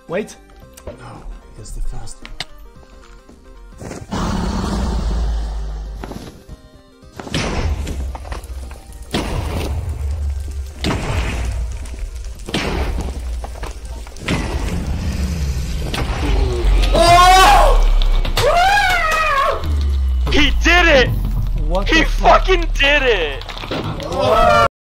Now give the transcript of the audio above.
Wait. No, he is the first. He did it! What He the fuck? fucking did it!